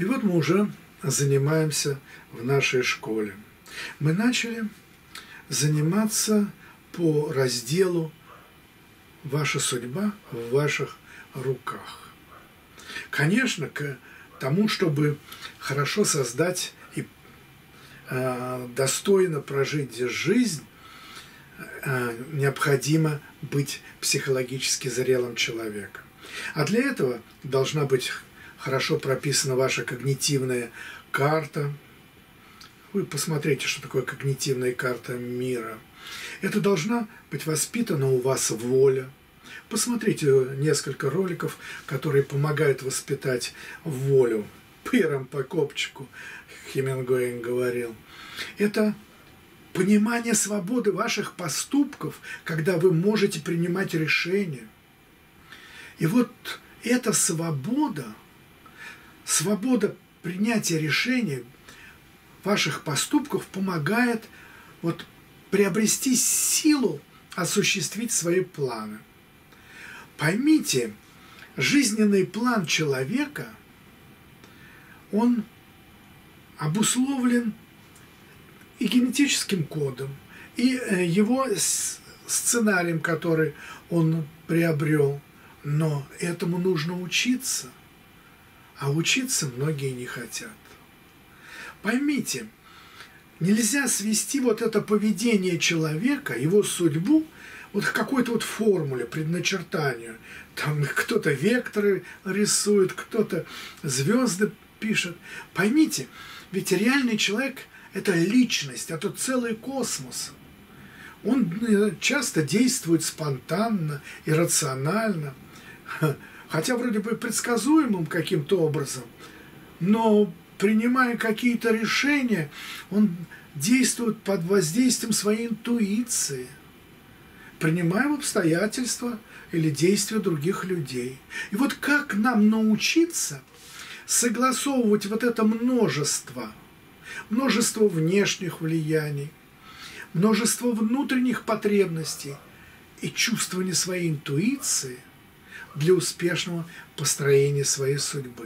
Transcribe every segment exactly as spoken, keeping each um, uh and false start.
И вот мы уже занимаемся в нашей школе. Мы начали заниматься по разделу «Ваша судьба в ваших руках». Конечно, к тому, чтобы хорошо создать и э, достойно прожить жизнь, э, необходимо быть психологически зрелым человеком. А для этого должна быть хорошо прописана ваша когнитивная карта. Вы посмотрите, что такое когнитивная карта мира. Это должна быть воспитана у вас воля. Посмотрите несколько роликов, которые помогают воспитать волю. Пыром по копчику, Хемингуэй говорил. Это понимание свободы ваших поступков, когда вы можете принимать решения. И вот эта свобода, свобода принятия решений, ваших поступков помогает вот приобрести силу осуществить свои планы. Поймите, жизненный план человека, он обусловлен и генетическим кодом, и его сценарием, который он приобрел. Но этому нужно учиться, а учиться многие не хотят. Поймите, нельзя свести вот это поведение человека, его судьбу, вот к какой-то вот формуле, предначертанию. Там кто-то векторы рисует, кто-то звезды пишет. Поймите, ведь реальный человек – это личность, это целый космос. Он часто действует спонтанно, иррационально, хотя вроде бы предсказуемым каким-то образом, но принимая какие-то решения, он действует под воздействием своей интуиции, принимая обстоятельства или действия других людей. И вот как нам научиться согласовывать вот это множество, множество внешних влияний, множество внутренних потребностей и чувствования своей интуиции для успешного построения своей судьбы.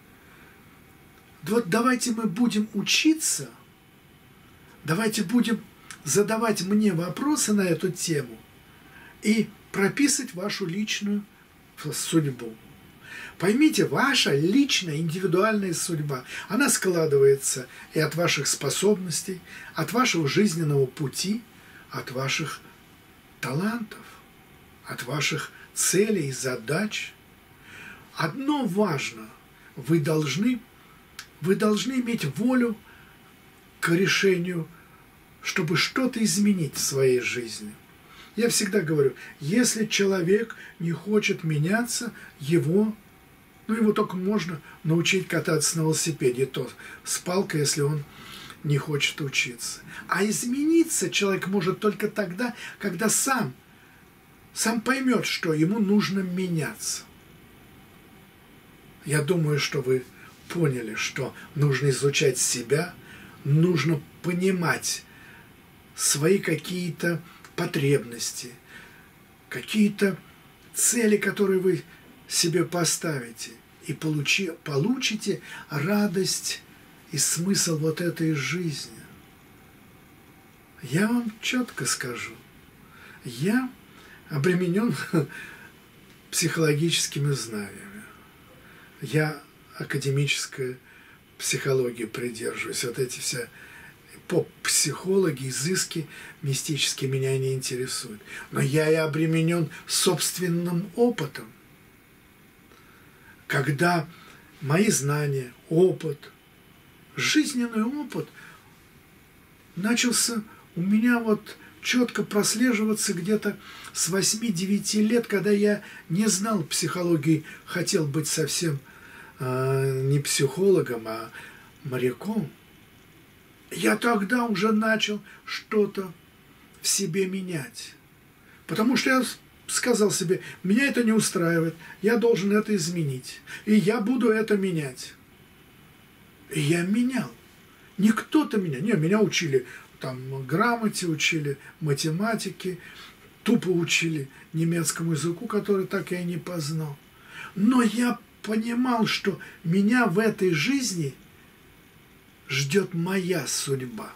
Вот давайте мы будем учиться, давайте будем задавать мне вопросы на эту тему и прописывать вашу личную судьбу. Поймите, ваша личная, индивидуальная судьба, она складывается и от ваших способностей, от вашего жизненного пути, от ваших талантов, от ваших целей, задач. Одно важно, вы должны, вы должны иметь волю к решению, чтобы что-то изменить в своей жизни. Я всегда говорю, если человек не хочет меняться, его, ну его только можно научить кататься на велосипеде, и то с палкой, если он не хочет учиться. А измениться человек может только тогда, когда сам, сам поймет, что ему нужно меняться. Я думаю, что вы поняли, что нужно изучать себя, нужно понимать свои какие-то потребности, какие-то цели, которые вы себе поставите, и получи, получите радость и смысл вот этой жизни. Я вам четко скажу, я обременен психологическими знаниями. Я академической психологии придерживаюсь. Вот эти все поп-психологи, изыски мистические меня не интересуют. Но я и обременен собственным опытом. Когда мои знания, опыт, жизненный опыт начался у меня вот четко прослеживаться где-то с восьми-девяти лет, когда я не знал психологии, хотел быть совсем э, не психологом, а моряком. Я тогда уже начал что-то в себе менять. Потому что я сказал себе, меня это не устраивает, я должен это изменить. И я буду это менять. И я менял. Не кто-то меня, не, меня учили там грамоте, учили математике, тупо учили немецкому языку, который так я и не познал. Но я понимал, что меня в этой жизни ждет моя судьба.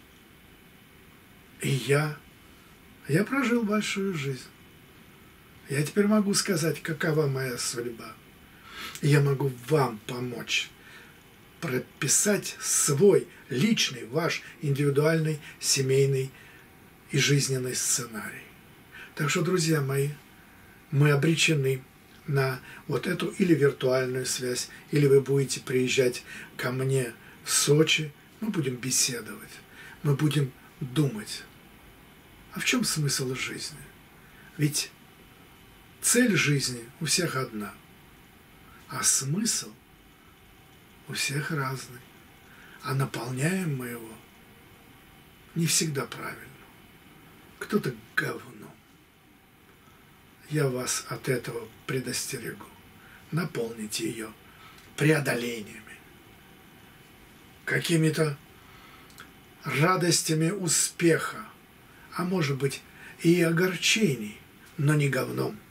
И я, я прожил большую жизнь. Я теперь могу сказать, какова моя судьба. И я могу вам помочь прописать свой личный, ваш индивидуальный, семейный и жизненный сценарий. Так что, друзья мои, мы обречены на вот эту или виртуальную связь, или вы будете приезжать ко мне в Сочи, мы будем беседовать, мы будем думать. А в чем смысл жизни? Ведь цель жизни у всех одна, а смысл у всех разный. А наполняем мы его не всегда правильно. Кто-то говном. Я вас от этого предостерегу. Наполните ее преодолениями, какими-то радостями успеха, а может быть и огорчений, но не говном.